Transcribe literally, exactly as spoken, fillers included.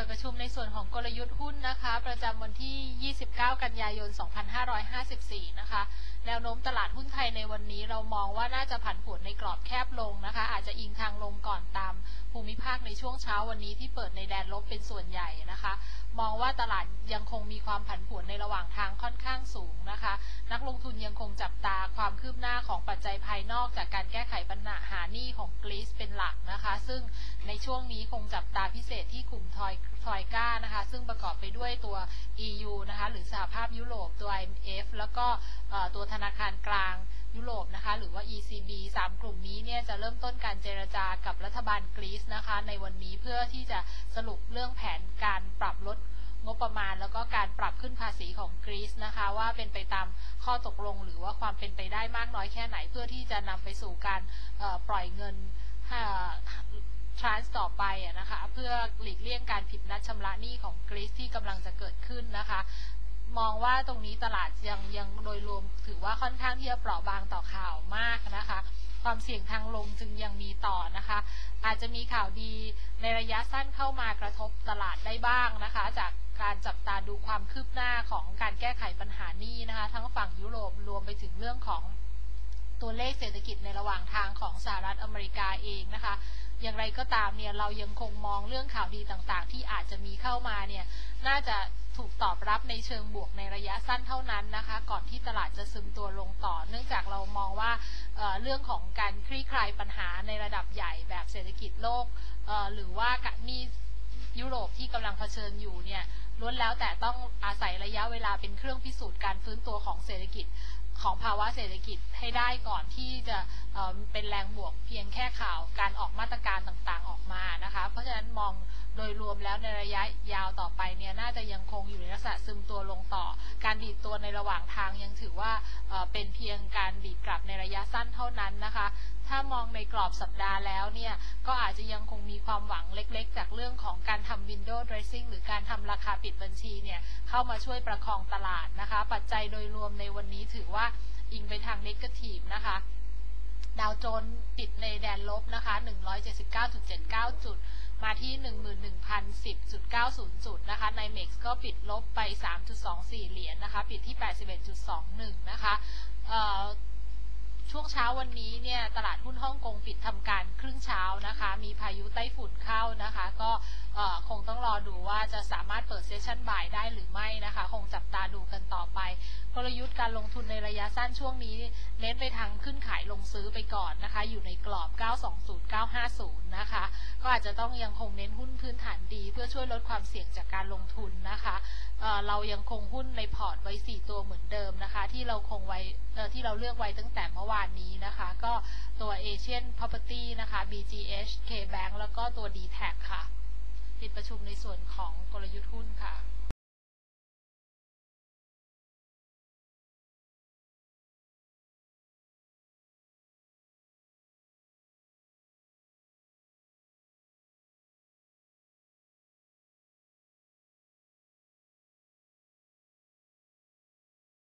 ปิดประชุมในส่วนของกลยุทธ์หุ้นนะคะประจำวันที่ ยี่สิบเก้า กันยายน สองพันห้าร้อยห้าสิบสี่ นะคะแนวโน้มตลาดหุ้นไทยในวันนี้เรามองว่าน่าจะผันผวนในกรอบแคบลงนะคะอาจจะอิงทางลงก่อนตามภูมิภาคในช่วงเช้าวันนี้ที่เปิดในแดนลบเป็นส่วนใหญ่นะคะมองว่าตลาดยังคงมีความผันผวนในระหว่างทางค่อนข้างสูงนะคะนักลงทุนยังคงจับตาความคืบหน้าของปัจจัยภายนอกจากการแก้ไขปัญหาหนี้ของกรีซเป็นหลักนะคะซึ่งในช่วงนี้คงจับตาพิเศษที่กลุ่มทอยทอยก้านะคะซึ่งประกอบไปด้วยตัว อี ยู นะคะหรือสหภาพยุโรปตัว ไอ เอ็ม เอฟ แล้วก็ตัวธนาคารกลางยุโรปนะคะหรือว่า อี ซี บี สามกลุ่มนี้เนี่ยจะเริ่มต้นการเจรจากับรัฐบาลกรีซนะคะในวันนี้เพื่อที่จะสรุปเรื่องแผนการปรับลดงบประมาณแล้วก็การปรับขึ้นภาษีของกรีซนะคะว่าเป็นไปตามข้อตกลงหรือว่าความเป็นไปได้มากน้อยแค่ไหนเพื่อที่จะนำไปสู่การปล่อยเงินทรานส์ต่อไปนะคะเพื่อหลีกเลี่ยงการผิดนัดชำระหนี้ของกรีซที่กำลังจะเกิดขึ้นนะคะมองว่าตรงนี้ตลาดยังยังโดยรวมถือว่าค่อนข้างที่จะเปราะบางต่อข่าวมากนะคะความเสี่ยงทางลงจึงยังมีต่อนะคะอาจจะมีข่าวดีในระยะสั้นเข้ามากระทบตลาดได้บ้างนะคะจากการจับตาดูความคืบหน้าของการแก้ไขปัญหาหนี้นะคะทั้งฝั่งยุโรปรวมไปถึงเรื่องของตัวเลขเศรษฐกิจในระหว่างทางของสหรัฐอเมริกาเองนะคะอย่างไรก็ตามเนี่ยเรายังคงมองเรื่องข่าวดีต่างๆที่อาจจะมีเข้ามาเนี่ยน่าจะถูกตอบรับในเชิงบวกในระยะสั้นเท่านั้นนะคะก่อนที่ตลาดจะซึมตัวลงต่อเนื่องจากเรามองว่า เอ่อ เรื่องของการคลี่คลายปัญหาในระดับใหญ่แบบเศรษฐกิจโลกหรือว่านี่ยุโรปที่กำลังเผชิญอยู่เนี่ยล้วนแล้วแต่ต้องอาศัยระยะเวลาเป็นเครื่องพิสูจน์การฟื้นตัวของเศรษฐกิจของภาวะเศรษฐกิจให้ได้ก่อนที่จะเอ่อเป็นแรงบวกเพียงแค่ข่าวการออกมาตรการต่างๆออกมานะคะเพราะฉะนั้นมองโดยรวมแล้วในระยะยาวต่อไปเนี่ยน่าจะยังคงอยู่ในลักษณะซึมตัวลงต่อการดีดตัวในระหว่างทางยังถือว่าเอ่อเป็นเพียงการดีดกลับในระยะสั้นเท่านั้นนะคะถ้ามองในกรอบสัปดาห์แล้วเนี่ยก็อาจจะยังคงมีความหวังเล็กๆจากเรื่องของการทำ window dressing หรือการทำราคาปิดบัญชีเนี่ยเข้ามาช่วยประคองตลาดนะคะปัจจัยโดยรวมในวันนี้ถือว่าอิงไปทาง negative นะคะดาวโจนส์ปิดในแดนลบนะคะ หนึ่งร้อยเจ็ดสิบเก้าจุดเจ็ดเก้า จุดมาที่ หนึ่งหมื่นหนึ่งพันสิบจุดเก้าศูนย์ จุดนะคะใน เม็กซ์ ก็ปิดลบไป สามจุดสองสี่ เหรียญ นะคะปิดที่ แปดสิบเอ็ดจุดสองหนึ่ง นะคะช่วงเช้าวันนี้เนี่ยตลาดหุ้นฮ่องกงปิดทำการครึ่งเช้านะคะมีพายุไต้ฝุ่นเข้านะคะก็คงต้องรอดูว่าจะสามารถเปิดเซสชั่นบ่ายได้หรือไม่นะคะคงจับตาดูกันต่อไปกลยุทธ์การลงทุนในระยะสั้นช่วงนี้เน้นไปทางขึ้นขายลงซื้อไปก่อนนะคะอยู่ในกรอบ เก้าสองศูนย์ เก้าห้าศูนย์ นะคะก็อาจจะต้องยังคงเน้นหุ้นพื้นฐานดีเพื่อช่วยลดความเสี่ยงจากการลงทุนนะคะเอ่อเรายังคงหุ้นในพอร์ตไว้สี่ตัวเหมือนเดิมนะคะที่เราคงไว้เอ่อที่เราเลือกไว้ตั้งแต่เมื่อวานนี้นะคะก็ตัว Asian Property นะคะ บี จี เอช K-Bank แล้วก็ตัว ดี แท็ก ค่ะปิดประชุมในส่วนของกลยุทธ์หุ้นค่ะ